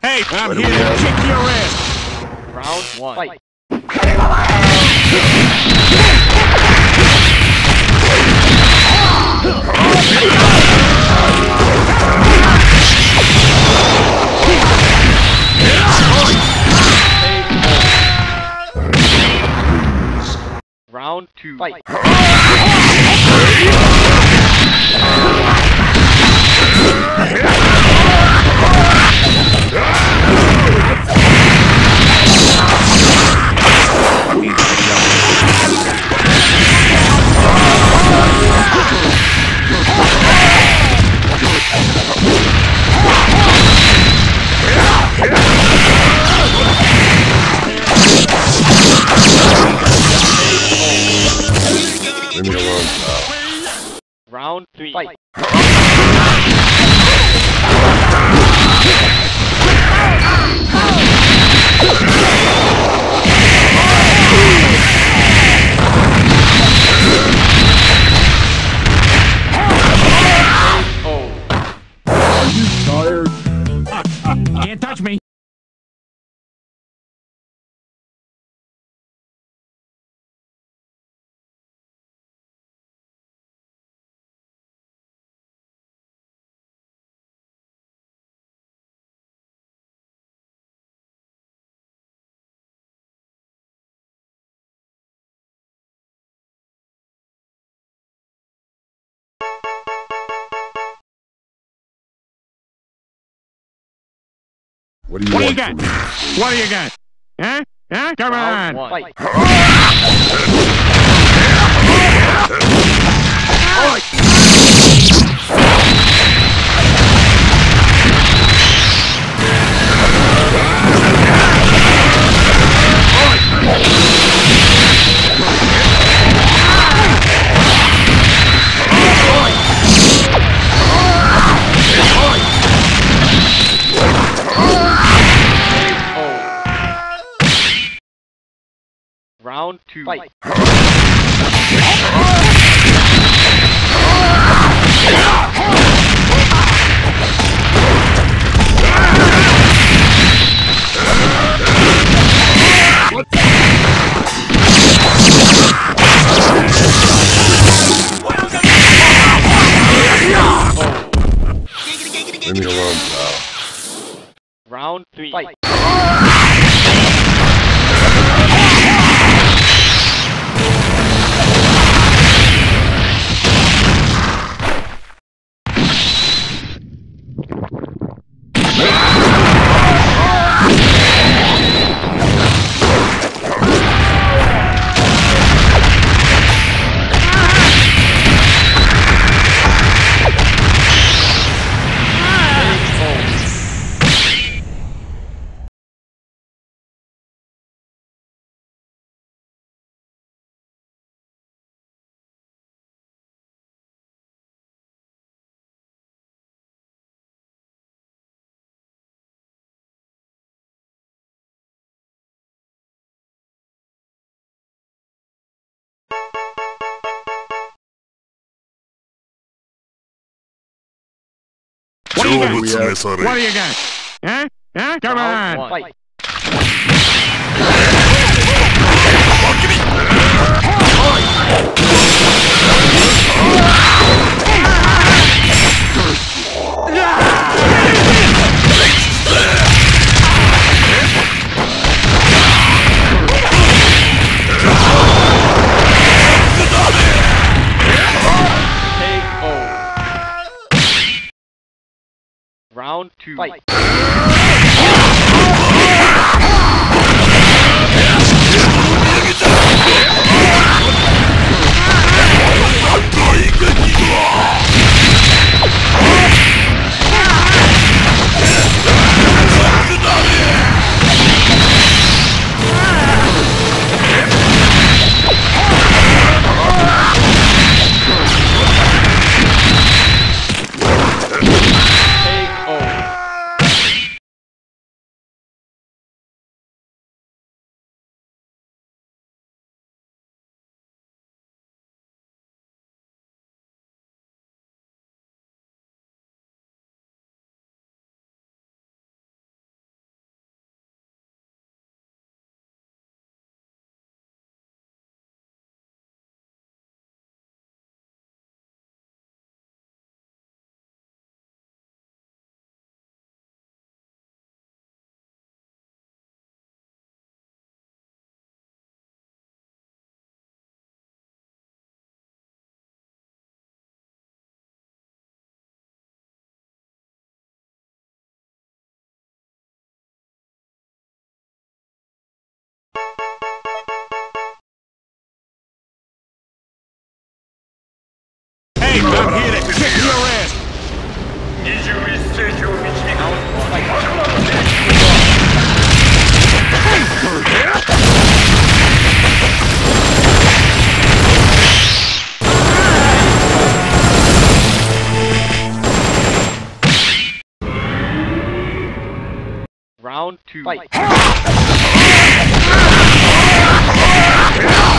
Hey, I'm here to kick your ass! Round one. Fight. Round two. Fight. Leave me alone, pal. Round three. Fight. Are you tired? Can't touch me! What do you What do want you got? from me? What do you got? Huh? Huh? Come Round on! one. Fight. Round two. Fight. Leave me alone, pal. Round three. Fight. What do you got? 成仏召さ What れ do you got? Huh? Huh? Come Round on! one. Fight. Round two. Fight. Hey, I'm here to kick your ass. 21世紀を導く Round 2. Fight.